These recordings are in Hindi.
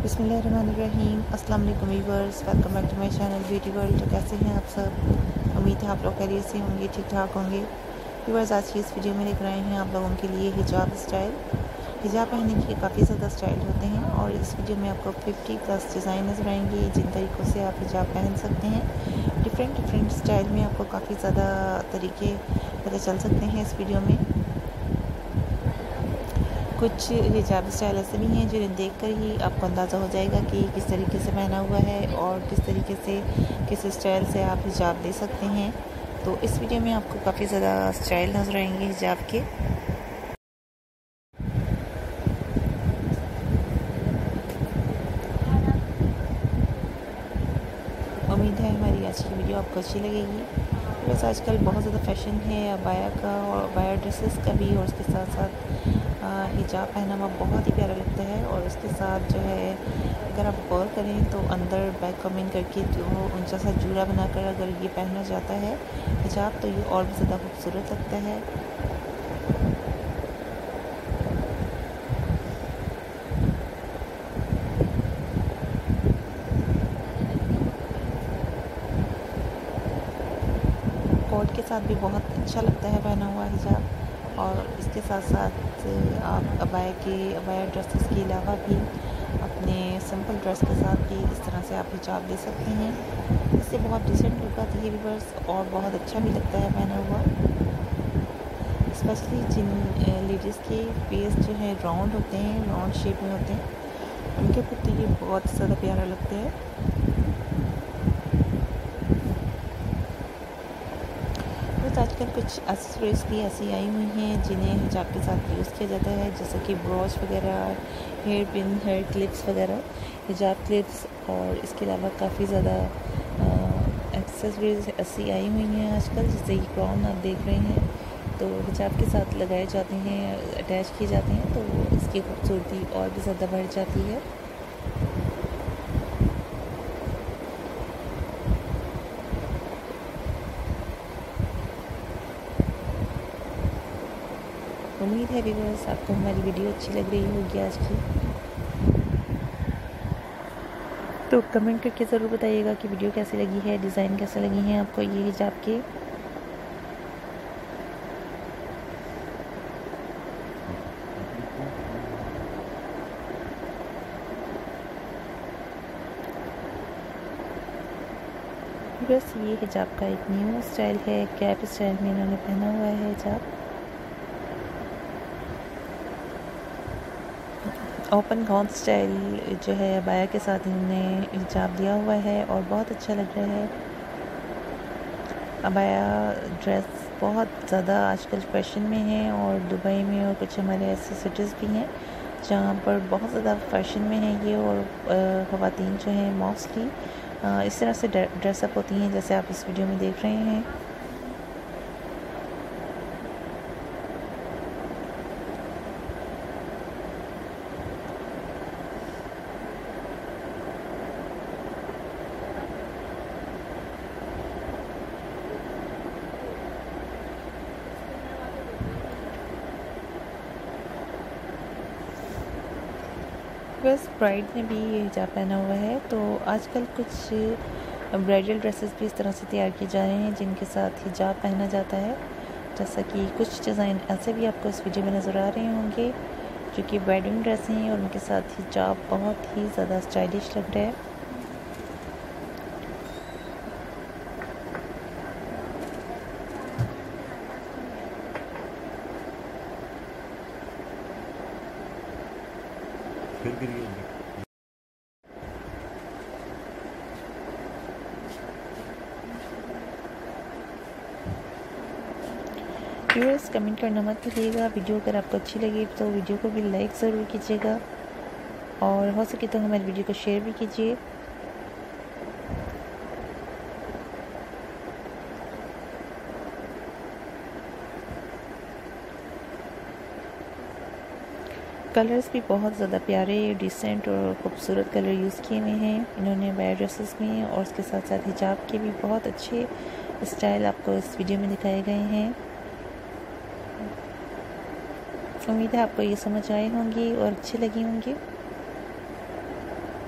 बिस्मिल्लाहिर्रहमानिर्रहीम। अस्सलाम वालेकुम viewers, welcome back to my channel beauty world. तो कैसे हैं आप सब? उम्मीद है आप लोग खैरियत से होंगे, ठीक ठाक होंगे। व्यूअर्स, आज की इस वीडियो में लेकर आए हैं आप लोगों के लिए हिजाब स्टाइल। हिजाब पहनने के काफ़ी ज़्यादा स्टाइल होते हैं और इस वीडियो में आपको 50+ डिज़ाइन नज़र आएंगे जिन तरीक़ों से आप हिजाब पहन सकते हैं। डिफरेंट स्टाइल में आपको काफ़ी ज़्यादा तरीके पता चल सकते हैं इस वीडियो में। कुछ हिजाब स्टाइल ऐसे भी हैं जिन्हें देखकर ही आपको अंदाज़ा हो जाएगा कि किस तरीके से पहना हुआ है और किस तरीके से किस स्टाइल से आप हिजाब दे सकते हैं। तो इस वीडियो में आपको काफ़ी ज़्यादा स्टाइल नज़र आएंगे हिजाब के। उम्मीद है हमारी आज की वीडियो आपको अच्छी लगेगी। बस आजकल बहुत ज़्यादा फैशन है अबाया का और अबाया ड्रेसेस का भी, और उसके साथ साथ हिजाब पहना हुआ बहुत ही प्यारा लगता है। और उसके साथ जो है अगर आप गौर करें तो अंदर बैक कमिंग करके जो ऊंचा सा जूड़ा बनाकर अगर ये पहना जाता है हिजाब तो ये और भी ज़्यादा खूबसूरत लगता है। कोट के साथ भी बहुत अच्छा लगता है पहना हुआ हिजाब। और इसके साथ साथ आप अबाया ड्रेसेस के अलावा भी अपने सिंपल ड्रेस के साथ भी इस तरह से आप हिजाब दे सकते हैं। इससे बहुत डिसेंट लुक आती है व्यूअर्स और बहुत अच्छा भी लगता है पहना हुआ। स्पेशली जिन लेडीज़ के फेस जो है राउंड होते हैं, राउंड शेप में होते हैं, उनके ऊपर तो ये बहुत ज़्यादा प्यारा लगता है। आजकल कुछ एक्सेसरीज भी ऐसी आई हुई हैं जिन्हें हिजाब के साथ यूज़ किया जाता है, जैसे कि ब्रोच वगैरह, हेयर पिन, हेयर क्लिप्स वगैरह, हिजाब क्लिप्स। और इसके अलावा काफ़ी ज़्यादा एक्सेसरीज ऐसी आई हुई हैं आजकल, जैसे कि क्राउन आप देख रहे हैं तो हिजाब के साथ लगाए जाते हैं, अटैच किए जाते हैं, तो इसकी खूबसूरती और भी ज़्यादा बढ़ जाती है। उम्मीद है व्यूअर्स आपको हमारी वीडियो अच्छी लग रही होगी आज की। तो कमेंट करके ज़रूर बताइएगा कि वीडियो कैसी लगी है, डिज़ाइन कैसे लगी हैं आपको ये हिजाब के। बस ये हिजाब का एक न्यू स्टाइल है, कैप स्टाइल में इन्होंने पहना हुआ है हिजाब। ओपन गाउन स्टाइल जो है अबाया के साथ इन्होंने हिजाब दिया हुआ है और बहुत अच्छा लग रहा है। अबाया ड्रेस बहुत ज़्यादा आजकल फैशन में है और दुबई में और कुछ हमारे ऐसे सिटीज़ भी हैं जहाँ पर बहुत ज़्यादा फैशन में है ये। और ख़वातीन जो हैं मोस्टली इस तरह से ड्रेसअप होती हैं जैसे आप इस वीडियो में देख रहे हैं। बस ब्राइड ने भी ये हिजाब पहना हुआ है। तो आजकल कुछ ब्राइडल ड्रेसेस भी इस तरह से तैयार किए जा रहे हैं जिनके साथ हिजाब पहना जाता है। जैसा कि कुछ डिज़ाइन ऐसे भी आपको इस वीडियो में नज़र आ रहे होंगे जो कि वेडिंग ड्रेस हैं और उनके साथ हिजाब बहुत ही ज़्यादा स्टाइलिश लग रहा है। व्यूअर्स, कमेंट करना मत भूलिएगा। वीडियो अगर आपको अच्छी लगी तो वीडियो को भी लाइक ज़रूर कीजिएगा और हो सके तो हमारी वीडियो को शेयर भी कीजिए। कलर्स भी बहुत ज़्यादा प्यारे, डिसेंट और ख़ूबसूरत कलर यूज़ किए हुए हैं इन्होंने अबाया ड्रेसेस में। और उसके साथ साथ हिजाब के भी बहुत अच्छे स्टाइल आपको इस वीडियो में दिखाए गए हैं। उम्मीद है आपको ये समझ आए होंगी और अच्छी लगी होंगी।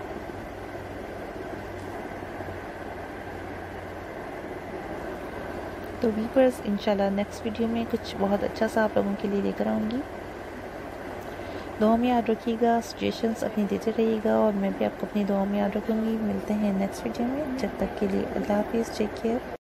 तो व्यूअर्स इंशाल्लाह नेक्स्ट वीडियो में कुछ बहुत अच्छा सा आप लोगों के लिए लेकर आऊँगी। दुआ में याद रखिएगा, सजेशंस अपनी देते रहिएगा और मैं भी आपको अपनी दुआ में याद रखूँगी। मिलते हैं नेक्स्ट वीडियो में, जब तक के लिए अल्लाह हाफिज़, टेक केयर।